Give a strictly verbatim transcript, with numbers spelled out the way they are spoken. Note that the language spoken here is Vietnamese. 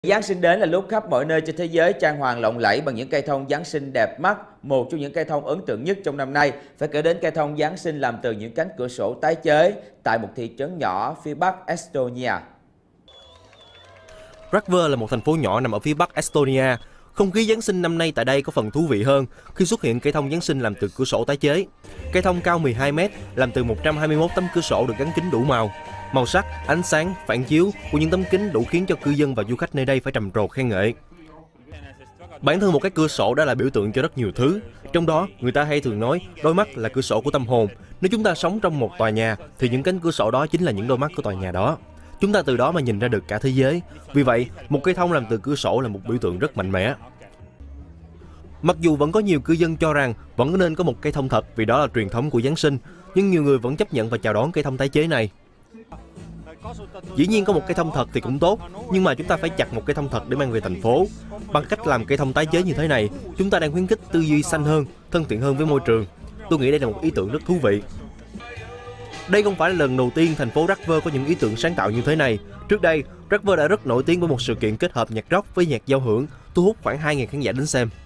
Giáng sinh đến là lúc khắp mọi nơi trên thế giới trang hoàng lộng lẫy bằng những cây thông Giáng sinh đẹp mắt. Một trong những cây thông ấn tượng nhất trong năm nay phải kể đến cây thông Giáng sinh làm từ những cánh cửa sổ tái chế tại một thị trấn nhỏ phía bắc Estonia. Rakvere là một thành phố nhỏ nằm ở phía bắc Estonia. Không khí Giáng sinh năm nay tại đây có phần thú vị hơn khi xuất hiện cây thông Giáng sinh làm từ cửa sổ tái chế. Cây thông cao mười hai mét, làm từ một trăm hai mươi mốt tấm cửa sổ được gắn kính đủ màu. Màu sắc, ánh sáng, phản chiếu của những tấm kính đủ khiến cho cư dân và du khách nơi đây phải trầm trồ khen ngợi. Bản thân một cái cửa sổ đã là biểu tượng cho rất nhiều thứ. Trong đó, người ta hay thường nói đôi mắt là cửa sổ của tâm hồn. Nếu chúng ta sống trong một tòa nhà thì những cánh cửa sổ đó chính là những đôi mắt của tòa nhà đó. Chúng ta từ đó mà nhìn ra được cả thế giới. Vì vậy, một cây thông làm từ cửa sổ là một biểu tượng rất mạnh mẽ. Mặc dù vẫn có nhiều cư dân cho rằng vẫn nên có một cây thông thật vì đó là truyền thống của Giáng sinh, nhưng nhiều người vẫn chấp nhận và chào đón cây thông tái chế này. Dĩ nhiên có một cây thông thật thì cũng tốt, nhưng mà chúng ta phải chặt một cây thông thật để mang về thành phố. Bằng cách làm cây thông tái chế như thế này, chúng ta đang khuyến khích tư duy xanh hơn, thân thiện hơn với môi trường. Tôi nghĩ đây là một ý tưởng rất thú vị. Đây không phải là lần đầu tiên thành phố Rakvere có những ý tưởng sáng tạo như thế này. Trước đây, Rakvere đã rất nổi tiếng với một sự kiện kết hợp nhạc rock với nhạc giao hưởng, thu hút khoảng hai nghìn khán giả đến xem.